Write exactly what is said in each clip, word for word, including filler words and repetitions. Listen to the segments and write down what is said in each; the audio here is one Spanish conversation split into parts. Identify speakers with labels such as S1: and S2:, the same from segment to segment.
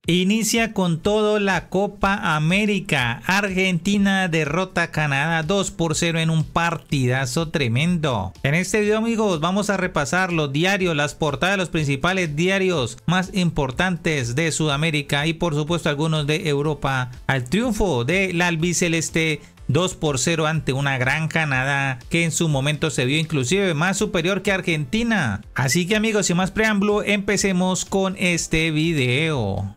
S1: Inicia con todo la Copa América. Argentina derrota a Canadá dos por cero en un partidazo tremendo. En este video, amigos, vamos a repasar los diarios, las portadas de los principales diarios más importantes de Sudamérica y por supuesto algunos de Europa. Al triunfo del albiceleste dos por cero ante una gran Canadá que en su momento se vio inclusive más superior que Argentina. Así que, amigos, sin más preámbulo, empecemos con este video.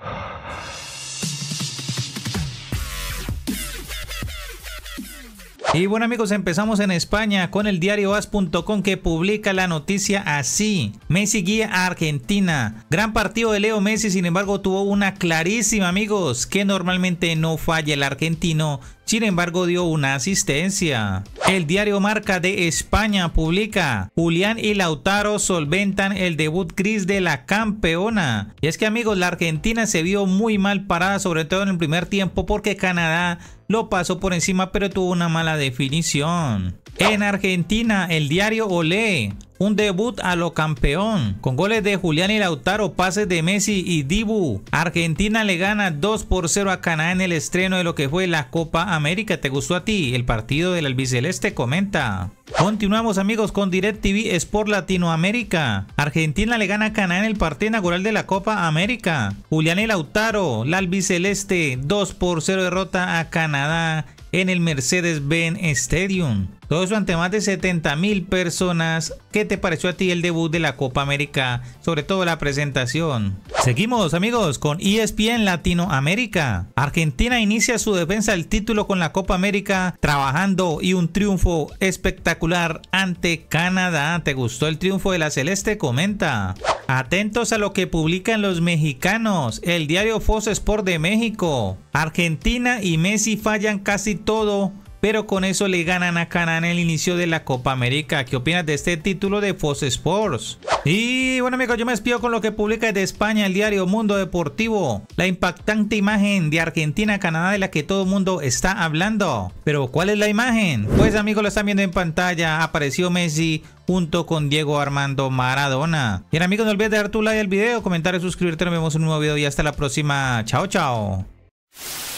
S1: Y bueno, amigos, empezamos en España con el diario as punto com, que publica la noticia así: Messi guía a Argentina. Gran partido de Leo Messi, sin embargo tuvo una clarísima, amigos, que normalmente no falla el argentino. Sin embargo, dio una asistencia. El diario Marca de España publica: Julián y Lautaro solventan el debut gris de la campeona. Y es que, amigos, la Argentina se vio muy mal parada, sobre todo en el primer tiempo, porque Canadá lo pasó por encima, pero tuvo una mala definición. En Argentina, el diario Olé: un debut a lo campeón, con goles de Julián y Lautaro, pases de Messi y Dibu. Argentina le gana dos por cero a Canadá en el estreno de lo que fue la Copa América. ¿Te gustó a ti el partido del albiceleste? Comenta. Continuamos, amigos, con DirecTV Sport Latinoamérica. Argentina le gana a Canadá en el partido inaugural de la Copa América. Julián y Lautaro, la albiceleste, dos por cero derrota a Canadá en el Mercedes-Benz Stadium. Todo eso ante más de setenta mil personas. ¿Qué te pareció a ti el debut de la Copa América? Sobre todo la presentación. Seguimos, amigos, con E S P N Latinoamérica. Argentina inicia su defensa del título con la Copa América trabajando, y un triunfo espectacular ante Canadá. ¿Te gustó el triunfo de la celeste? Comenta. Atentos a lo que publican los mexicanos. El diario Fox Sport de México: Argentina y Messi fallan casi todo, pero con eso le ganan a Canadá en el inicio de la Copa América. ¿Qué opinas de este título de Fox Sports? Y bueno, amigos, yo me despido con lo que publica desde España el diario Mundo Deportivo: la impactante imagen de Argentina-Canadá de la que todo el mundo está hablando. Pero ¿cuál es la imagen? Pues, amigos, lo están viendo en pantalla. Apareció Messi junto con Diego Armando Maradona. Bien, amigos, no olvides dejar tu like al video, comentar y suscribirte. Nos vemos en un nuevo video y hasta la próxima. Chao, chao.